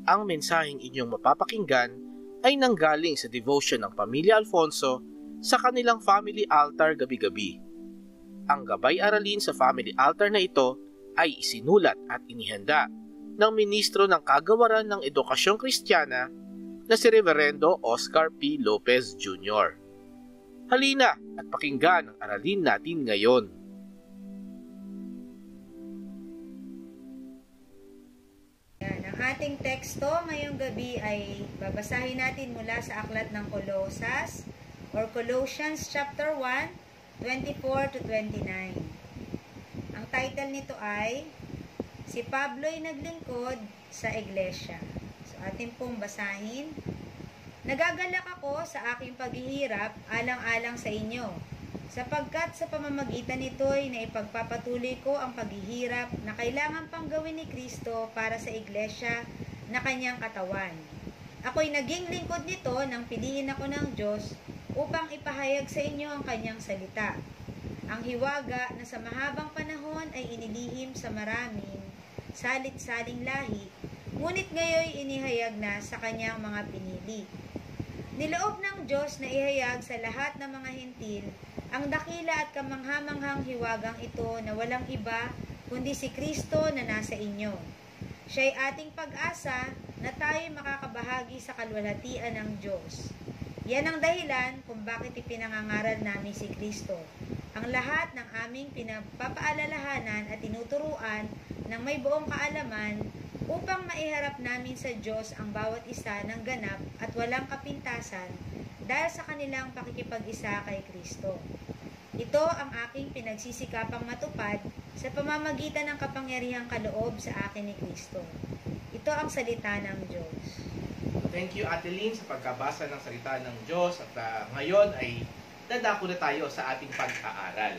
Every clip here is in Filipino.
Ang mensaheng inyong mapapakinggan ay nanggaling sa devotion ng Pamilya Alfonso sa kanilang family altar gabi-gabi. Ang gabay aralin sa family altar na ito ay isinulat at inihanda ng Ministro ng Kagawaran ng Edukasyong Kristiyana na si Reverendo Oscar P. Lopez Jr. Halina at pakinggan ang aralin natin ngayon. Ang ating teksto ngayong gabi ay babasahin natin mula sa aklat ng Colosas or Colossians chapter 1, 24 to 29. Ang title nito ay Si Pablo'y naglingkod sa Iglesia. So atin pong basahin. Nagagalak ako sa aking paghihirap alang-alang sa inyo, sapagkat sa pamamagitan nito'y naipagpapatuloy ko ang paghihirap na kailangan pang gawin ni Kristo para sa Iglesia na kanyang katawan. Ako'y naging lingkod nito nang piliin ako ng Diyos upang ipahayag sa inyo ang kanyang salita. Ang hiwaga na sa mahabang panahon ay inilihim sa maraming salit-saling lahi, ngunit ngayoy inihayag na sa kanyang mga pinili. Niloob ng Diyos na ihayag sa lahat ng mga hintil ang dakila at kamanghamanghang hiwagang ito na walang iba kundi si Kristo na nasa inyo. Siya'y ating pag-asa na tayo'y makakabahagi sa kalwalhatian ng Diyos. Yan ang dahilan kung bakit ipinangangaral namin si Kristo. Ang lahat ng aming pinapapaalalahanan at tinuturuan ng may buong kaalaman upang maiharap namin sa Diyos ang bawat isa ng ganap at walang kapintasan dahil sa kanilang pakikipag-isa kay Kristo. Ito ang aking pinagsisikapang matupad sa pamamagitan ng kapangyarihang kaloob sa akin ni Kristo. Ito ang salita ng Diyos. Thank you, Ate Lynn, sa pagkabasa ng salita ng Diyos. At ngayon ay dadako na tayo sa ating pag-aaral.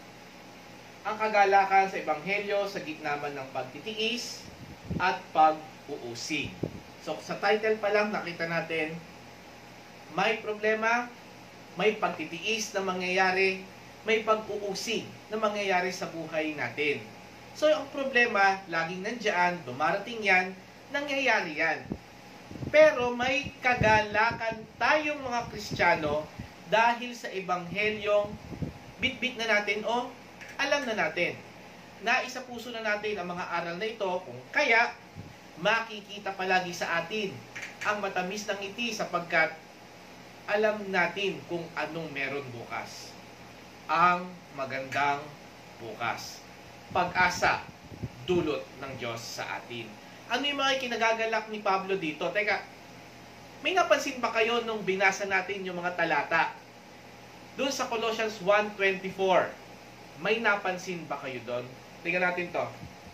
Ang kagalakan sa Ebanghelyo sa gitna man ng pagtitiis at pag-uusig. So sa title pa lang nakita natin, may problema, may pagtitiis na mangyayari, may pag-uusig na mangyayari sa buhay natin. So ang problema, laging nandyan, dumarating yan, nangyayari yan. Pero may kagalakan tayong mga Kristiyano dahil sa Ebanghelyong bit-bit na natin o alam na natin. Naisa puso na natin ang mga aral na ito kung kaya makikita palagi sa atin ang matamis ng ngiti sapagkat alam natin kung anong meron bukas. Ang magandang bukas. Pag-asa, dulot ng Diyos sa atin. Ano yung mga kinagagalak ni Pablo dito? Teka, may napansin ba kayo nung binasa natin yung mga talata? Doon sa Colossians 1:24, may napansin ba kayo doon? Tingnan natin to.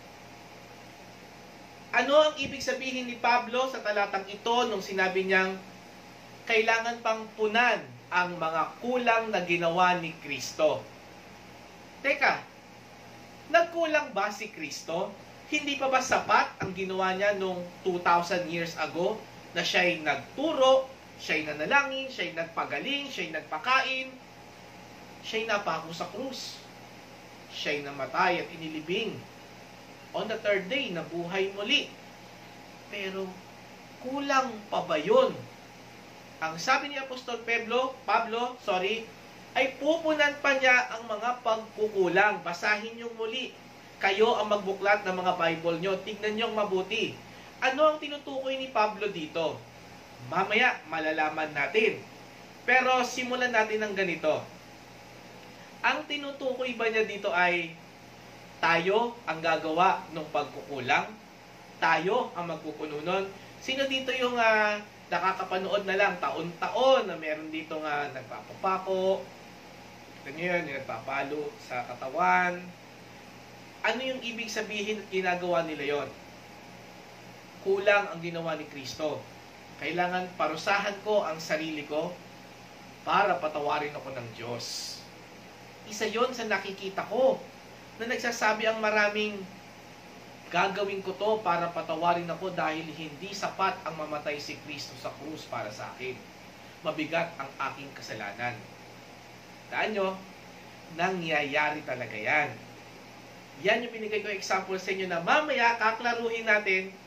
Ano ang ibig sabihin ni Pablo sa talatang ito nung sinabi niyang kailangan pang punan ang mga kulang na ginawa ni Kristo? Teka, nagkulang ba si Kristo? Hindi pa ba sapat ang ginawa niya nung 2,000 years ago na siya'y nagturo, siya'y nanalangin, siya'y nagpagaling, siya'y nagpakain, siya'y napako sa krus, siya'y namatay at inilibing. On the third day, nabuhay muli. Pero kulang pa ba yun? Ang sabi ni Apostol Pablo, ay pupunan pa niya ang mga pagkukulang. Basahin niyo muli. Kayo ang magbuklat ng mga Bible nyo. Tignan nyo mabuti. Ano ang tinutukoy ni Pablo dito? Mamaya, malalaman natin. Pero simulan natin ng ganito. Ang tinutukoy ba niya dito ay tayo ang gagawa ng pagkukulang? Tayo ang magpupuno nun? Sino dito yung nakakapanood na lang taon-taon na meron dito nga nagpapapako? Ito nyo yun, yung nagpapalo sa katawan. Ano yung ibig sabihin at ginagawa nila yon? Kulang ang ginawa ni Kristo. Kailangan parusahan ko ang sarili ko para patawarin ako ng Diyos. Isa yon sa nakikita ko na nagsasabi ang maraming gagawin ko to para patawarin ako dahil hindi sapat ang mamatay si Kristo sa krus para sa akin. Mabigat ang aking kasalanan. Taan nyo, nangyayari talaga yan. Yan yung binigay ko example sa inyo na mamaya kaklaruhin natin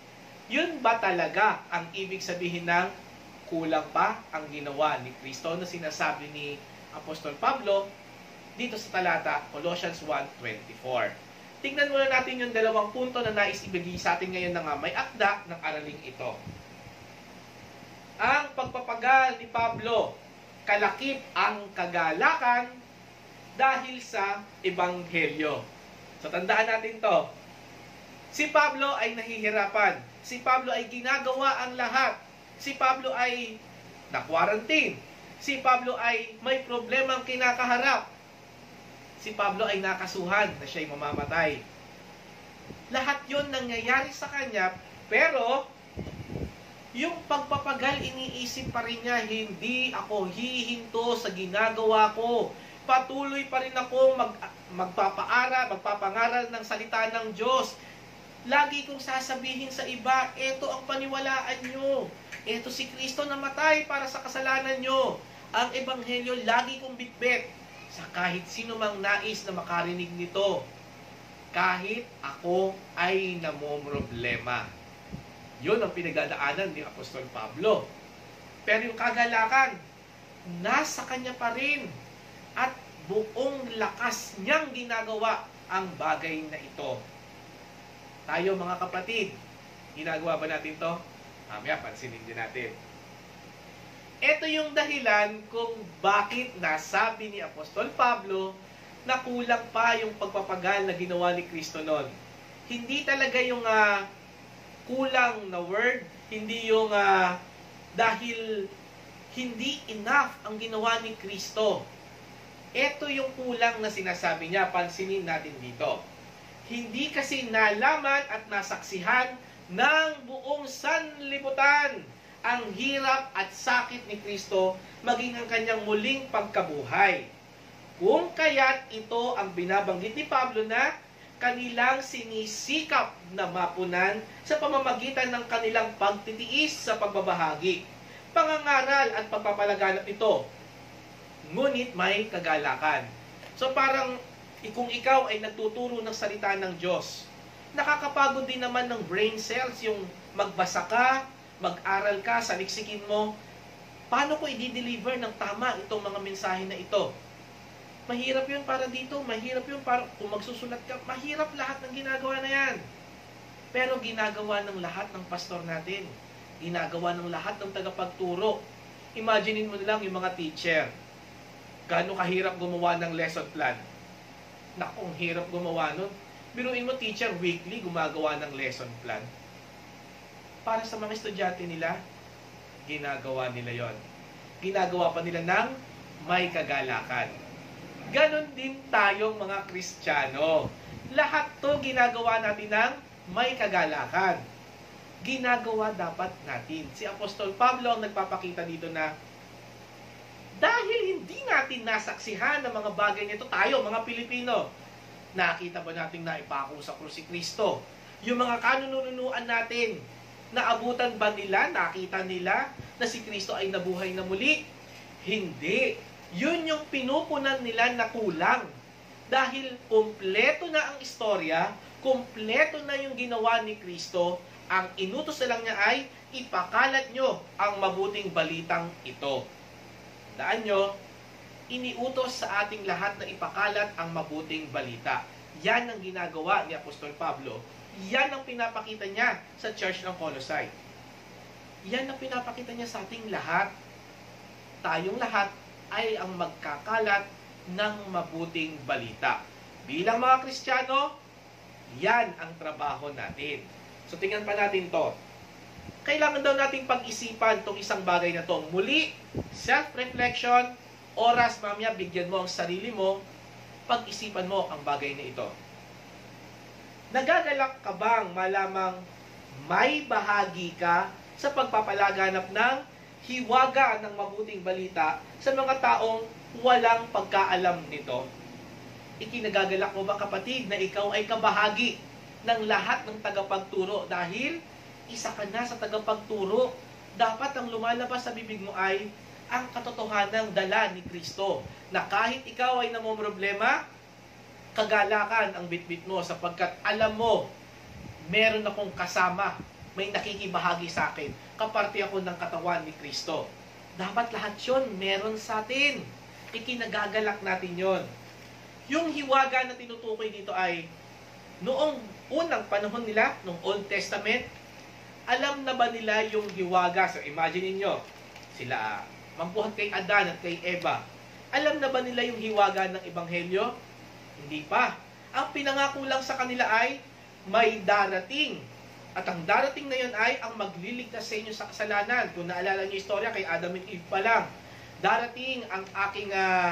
Yun ba talaga ang ibig sabihin ng kulang pa ang ginawa ni Kristo na sinasabi ni Apostol Pablo dito sa talata Colossians 1:24? Tingnan muna natin yung dalawang punto na nais ibigay sa atin ngayon na may akda ng araling ito. Ang pagpapagal ni Pablo, kalakip ang kagalakan dahil sa Ebanghelyo. So tandaan natin to. Si Pablo ay nahihirapan. Si Pablo ay ginagawa ang lahat. Si Pablo ay na-quarantine. Si Pablo ay may problemang kinakaharap. Si Pablo ay nakasuhan na siya'y mamamatay. Lahat yon nangyayari sa kanya, pero yung pagpapagal, iniisip pa rin niya, hindi ako hihinto sa ginagawa ko. Patuloy pa rin ako magpapangaral ng salita ng Diyos. Lagi kong sasabihin sa iba, eto ang paniwalaan nyo. Eto si Kristo namatay para sa kasalanan nyo. Ang Ebanghelyo, lagi kong bitbit sa kahit sino mang nais na makarinig nito. Kahit ako ay namomroblema. Yun ang pinagdadaanan ni Apostol Pablo. Pero yung kagalakan, nasa kanya pa rin. At buong lakas niyang ginagawa ang bagay na ito. Tayo mga kapatid, ginagawa ba natin to? Mamaya, pansinin din natin. Ito yung dahilan kung bakit nasabi ni Apostol Pablo na kulang pa yung pagpapagal na ginawa ni Kristo noon. Hindi talaga yung kulang na word, hindi yung dahil hindi enough ang ginawa ni Kristo. Ito yung kulang na sinasabi niya, pansinin natin dito. Hindi kasi nalaman at nasaksihan ng buong sanlibutan ang hirap at sakit ni Kristo maging ang kanyang muling pagkabuhay. Kung kaya't ito ang binabanggit ni Pablo na kanilang sinisikap na mapunan sa pamamagitan ng kanilang pagtitiis sa pagbabahagi, pangangaral at pagpapalaganap nito. Ngunit may kagalakan. So parang kung ikaw ay nagtuturo ng salita ng Diyos, nakakapagod din naman ng brain cells yung magbasa ka, mag-aral ka, saliksikin mo. Paano ko i-deliver ng tama itong mga mensahe na ito? Mahirap yun para dito, mahirap yun para kung magsusulat ka, mahirap lahat ng ginagawa na yan. Pero ginagawa ng lahat ng pastor natin. Ginagawa ng lahat ng tagapagturo. Imaginein mo na lang yung mga teacher. Gaano kahirap gumawa ng lesson plan. Nakong hirap gumawa nun. Biruin mo, teacher, weekly gumagawa ng lesson plan. Para sa mga estudyante nila, ginagawa nila yon. Ginagawa pa nila ng may kagalakan. Ganon din tayong mga Kristiyano. Lahat to ginagawa natin ng may kagalakan. Ginagawa dapat natin. Si Apostol Pablo ang nagpapakita dito na dahil hindi natin nasaksihan ng mga bagay nito, tayo, mga Pilipino, nakita ba natin na ipako sa krus si Kristo? Yung mga kanununuan natin, naabutan ba nila, nakita nila na si Kristo ay nabuhay na muli? Hindi. Yun yung pinupunan nila na kulang. Dahil kumpleto na ang istorya, kumpleto na yung ginawa ni Kristo, ang inutos na lang niya ay ipakalat nyo ang mabuting balitang ito. Daan nyo, iniutos sa ating lahat na ipakalat ang mabuting balita. Yan ang ginagawa ni Apostol Pablo. Yan ang pinapakita niya sa church ng Colossae. Yan ang pinapakita niya sa ating lahat. Tayong lahat ay ang magkakalat ng mabuting balita. Bilang mga Kristiyano, yan ang trabaho natin. So tingnan pa natin to. Kailangan daw nating pag-isipan itong isang bagay na to. Muli, self-reflection, oras, mamaya, bigyan mo ang sarili mo, pag-isipan mo ang bagay na ito. Nagagalak ka bang malamang may bahagi ka sa pagpapalaganap ng hiwaga ng mabuting balita sa mga taong walang pagkaalam nito? Ikinagagalak mo ba, kapatid, na ikaw ay kabahagi ng lahat ng tagapagturo dahil isa ka na sa tagapagturo? Dapat ang lumalabas sa bibig mo ay ang katotohanang dala ni Kristo, na kahit ikaw ay namomroblema, kagalakan ang bitbit mo sapagkat alam mo, meron akong kasama may nakikibahagi sa akin. Kaparte ako ng katawan ni Kristo. Dapat lahat yun meron sa atin. Ikinagagalak natin yon. Yung hiwaga na tinutukoy dito ay noong unang panahon nila, noong Old Testament, alam na ba nila yung hiwaga? So imagine niyo, sila mambuhat kay Adan at kay Eva. Alam na ba nila yung hiwaga ng Ebanghelyo? Hindi pa. Ang pinangako lang sa kanila ay may darating. At ang darating na yun ay ang magliligtas sa inyo sa kasalanan. Kung naalala niyo yung istorya kay Adam and Eve pa lang. Darating ang aking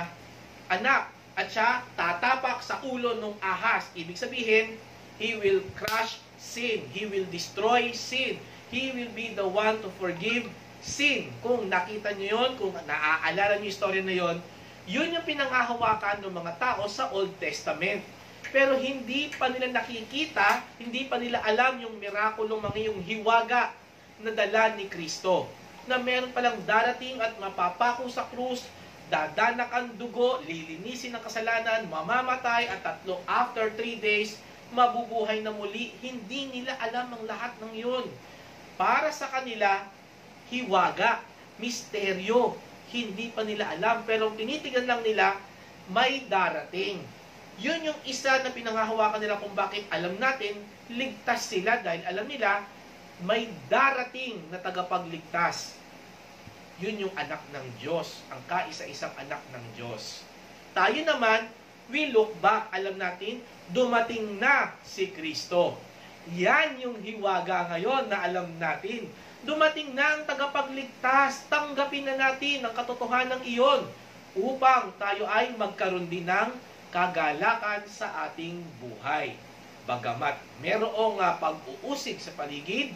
anak at siya tatapak sa ulo ng ahas. Ibig sabihin, he will crush sin. He will destroy sin. He will be the one to forgive sin. Kung nakita niyo yun, kung naaalala niyo yung istorya na yun, yun yung pinangahawakan ng mga tao sa Old Testament. Pero hindi pa nila nakikita, hindi pa nila alam yung mirakulong mga yung hiwaga na dala ni Kristo. Na meron palang darating at mapapako sa krus, dadanak ang dugo, lilinisin ang kasalanan, mamamatay, at after 3 days, mabubuhay na muli. Hindi nila alam ang lahat ng yun. Para sa kanila, hiwaga, misteryo, hindi pa nila alam. Pero tinitigan lang nila, may darating. Yun yung isa na pinangahawakan nila kung bakit alam natin, ligtas sila dahil alam nila, may darating na tagapagligtas. Yun yung anak ng Diyos, ang kaisa-isang anak ng Diyos. Tayo naman, we look back, alam natin, dumating na si Kristo. Yan yung hiwaga ngayon na alam natin. Dumating na ang tagapagligtas, tanggapin na natin ang katotohanan iyon upang tayo ay magkaroon din ng kagalakan sa ating buhay. Bagamat merong pag-uusig sa paligid,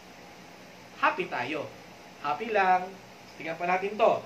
happy tayo. Happy lang. Tingnan pa natin to.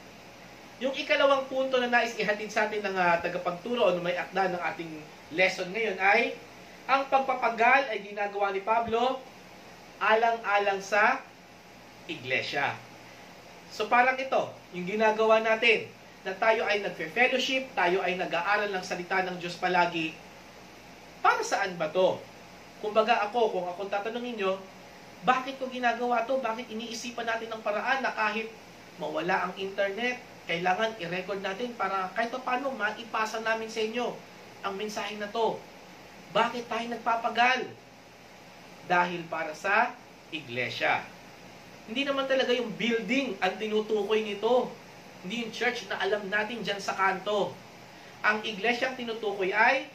Yung ikalawang punto na nais ihatid sa atin ng tagapagturo o may akda ng ating lesson ngayon ay ang pagpapagal ay ginagawa ni Pablo alang-alang sa iglesia. So parang ito, yung ginagawa natin, na tayo ay nagfe-fellowship, tayo ay nag-aaral ng salita ng Diyos palagi. Para saan ba to? Kumbaga kung akong tatanungin nyo, bakit ko ginagawa to? Bakit iniisipan natin ng paraan na kahit mawala ang internet, kailangan i-record natin para kahit paano maipasa namin sa inyo ang mensahe na to. Bakit tayo nagpapagal? Dahil para sa iglesia. Hindi naman talaga yung building ang tinutukoy nito. Hindi yung church na alam natin dyan sa kanto. Ang iglesia ang tinutukoy ay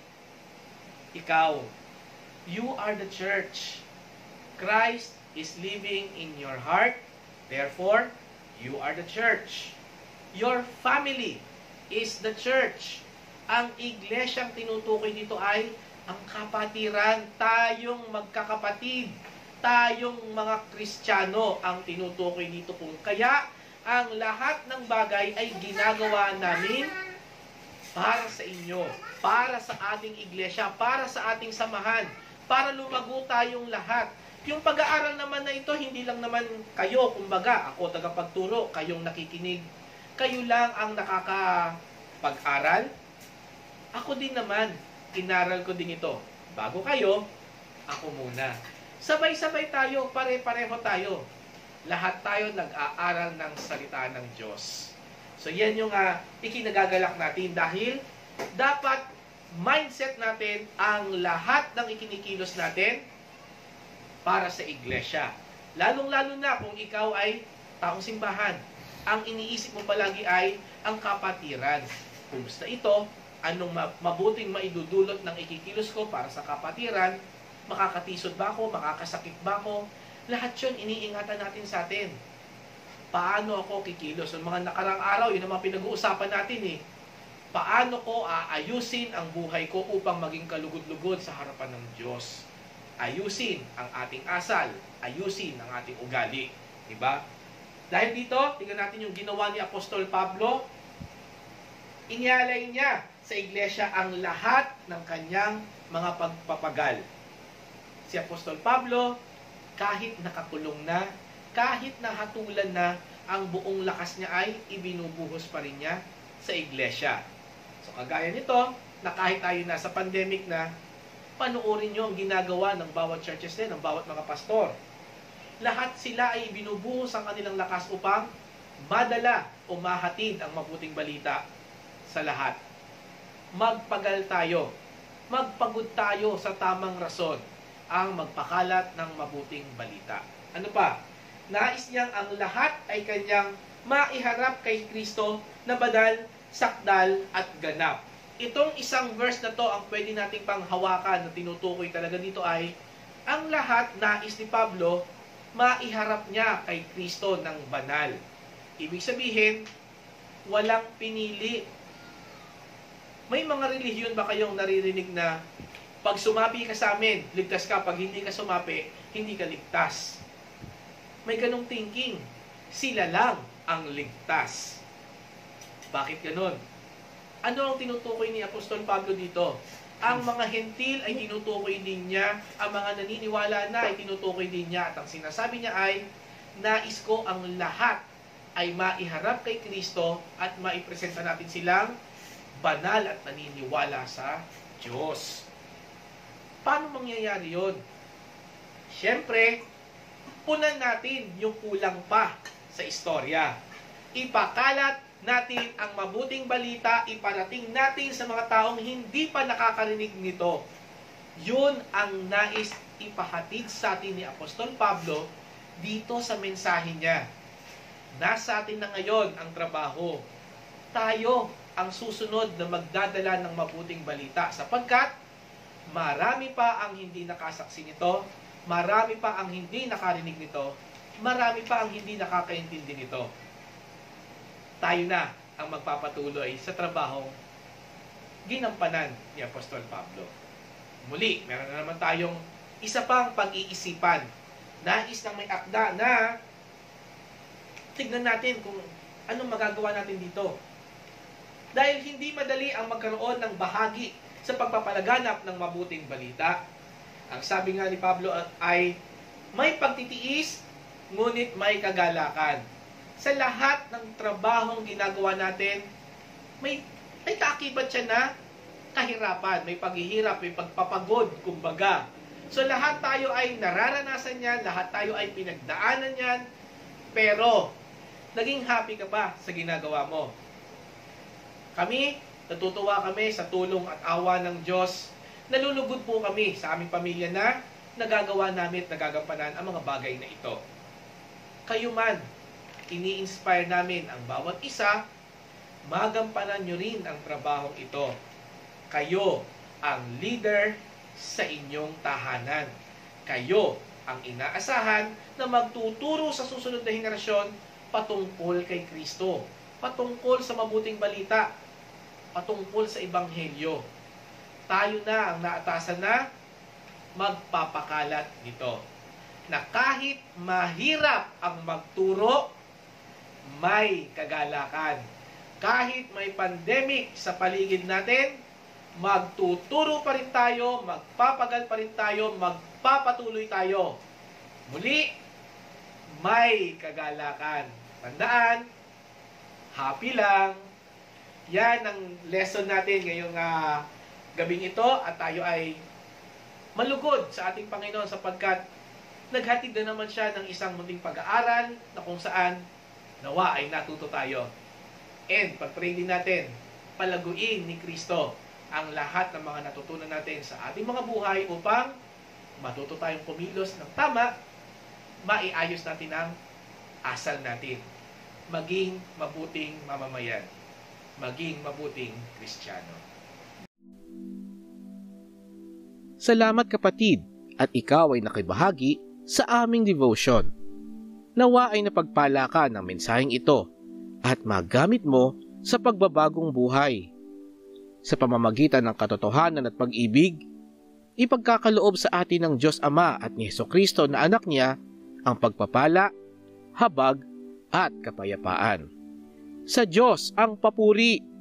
ikaw. You are the church. Christ is living in your heart. Therefore, you are the church. Your family is the church. Ang iglesia ang tinutukoy dito ay ang kapatiran. Tayong magkakapatid. Tayong mga Kristiyano ang tinutukoy dito kung kaya ang lahat ng bagay ay ginagawa namin para sa inyo, para sa ating iglesia, para sa ating samahan, para lumago tayong lahat. Yung pag-aaral naman na ito, hindi lang naman kayo, kumbaga, ako tagapagturo, kayong nakikinig, kayo lang ang nakakapag-aral. Ako din naman, inaral ko din ito. Bago kayo, ako muna. Sabay-sabay tayo, pare-pareho tayo. Lahat tayo nag-aaral ng salita ng Diyos. So yan yung ikinagagalak natin dahil dapat mindset natin ang lahat ng ikinikilos natin para sa iglesia. Lalong-lalo na kung ikaw ay taong simbahan. Ang iniisip mo palagi ay ang kapatiran. Kumusta ito? Anong mabuting maidudulot ng ikikilos ko para sa kapatiran? Makakatisod ba ako? Makakasakit ba ako? Lahat yun, iniingatan natin sa atin. Paano ako kikilos? Sa mga nakarang araw, yun ang mga pinag-uusapan natin Paano ko aayusin ang buhay ko upang maging kalugod-lugod sa harapan ng Diyos? Ayusin ang ating asal. Ayusin ang ating ugali. Diba? Dahil dito, tingnan natin yung ginawa ni Apostol Pablo. Inialay niya sa iglesia ang lahat ng kanyang mga pagpapagal. Si Apostol Pablo, kahit nakakulong na, kahit nahatulan na, ang buong lakas niya ay ibinubuhos pa rin niya sa iglesia. So kagaya nito, na kahit tayo nasa pandemic na, panuorin nyo ang ginagawa ng bawat churches din, ng bawat mga pastor. Lahat sila ay binubuhos ang kanilang lakas upang madala o mahatid ang mabuting balita sa lahat. Magpagal tayo, magpagod tayo sa tamang rason ang magpakalat ng mabuting balita. Ano pa? Nais niyang ang lahat ay kanyang maiharap kay Kristo na banal, sakdal at ganap. Itong isang verse na to ang pwede nating panghawakan na tinutukoy talaga dito ay ang lahat nais ni Pablo maiharap niya kay Kristo ng banal. Ibig sabihin, walang pinili. May mga relihiyon ba kayong naririnig na pag sumapi ka sa amin, ligtas ka. Pag hindi ka sumapi, hindi ka ligtas. May ganong thinking. Sila lang ang ligtas. Bakit ganon? Ano ang tinutukoy ni Apostol Pablo dito? Ang mga hentil ay tinutukoy din niya, ang mga naniniwala na ay tinutukoy din niya. At ang sinasabi niya ay, nais ko ang lahat ay maiharap kay Kristo at maipresenta natin silang banal at naniniwala sa Diyos. Paano mangyayari yun? Siyempre, punan natin yung kulang pa sa istorya. Ipakalat natin ang mabuting balita, iparating natin sa mga taong hindi pa nakakarinig nito. Yun ang nais ipahatid sa atin ni Apostol Pablo dito sa mensahe niya. Nasa atin na ngayon ang trabaho. Tayo ang susunod na magdadala ng mabuting balita sapagkat marami pa ang hindi nakasaksi nito, marami pa ang hindi nakarinig nito, marami pa ang hindi nakakaintindi nito. Tayo na ang magpapatuloy sa trabahong ginampanan ni Apostol Pablo. Muli, meron na naman tayong isa pang pag-iisipan. Nais ng may akda na tignan natin kung anong magagawa natin dito. Dahil hindi madali ang magkaroon ng bahagi sa pagpapalaganap ng mabuting balita. Ang sabi nga ni Pablo ay, may pagtitiis, ngunit may kagalakan. Sa lahat ng trabahong ginagawa natin, may kaakibat siya na kahirapan, may paghihirap, may pagpapagod, kumbaga. So lahat tayo ay nararanasan yan, lahat tayo ay pinagdaanan yan, pero naging happy ka ba sa ginagawa mo? Kami, natutuwa kami sa tulong at awa ng Diyos. Nalulugod po kami sa aming pamilya na nagagawa namin at nagagampanan ang mga bagay na ito. Kayo man, ini-inspire namin ang bawat isa, magampanan nyo rin ang trabahong ito. Kayo ang leader sa inyong tahanan. Kayo ang inaasahan na magtuturo sa susunod na henerasyon patungkol kay Kristo, patungkol sa mabuting balita, patungkol sa Ebanghelyo. Tayo na ang naatasan na magpapakalat nito. Na kahit mahirap ang magturo, may kagalakan. Kahit may pandemic sa paligid natin, magtuturo pa rin tayo, magpapagal pa rin tayo, magpapatuloy tayo. Muli, may kagalakan. Tandaan, happy lang. Yan ang lesson natin ngayong gabing ito at tayo ay malugod sa ating Panginoon sapagkat naghatid na naman siya ng isang munting pag-aaral na kung saan nawa ay natuto tayo. And pag-pray din natin, palaguin ni Kristo ang lahat ng mga natutunan natin sa ating mga buhay upang matuto tayong kumilos ng tama, maiayos natin ang asal natin. Maging mabuting mamamayan. Maging mabuting Kristiyano. Salamat kapatid at ikaw ay nakibahagi sa aming devotion. Nawa ay napagpala ka ng mensaheng ito at magamit mo sa pagbabagong buhay. Sa pamamagitan ng katotohanan at pag-ibig, ipagkakaloob sa atin ng Diyos Ama at ni Hesukristo na anak niya ang pagpapala, habag at kapayapaan. Sa Diyos ang papuri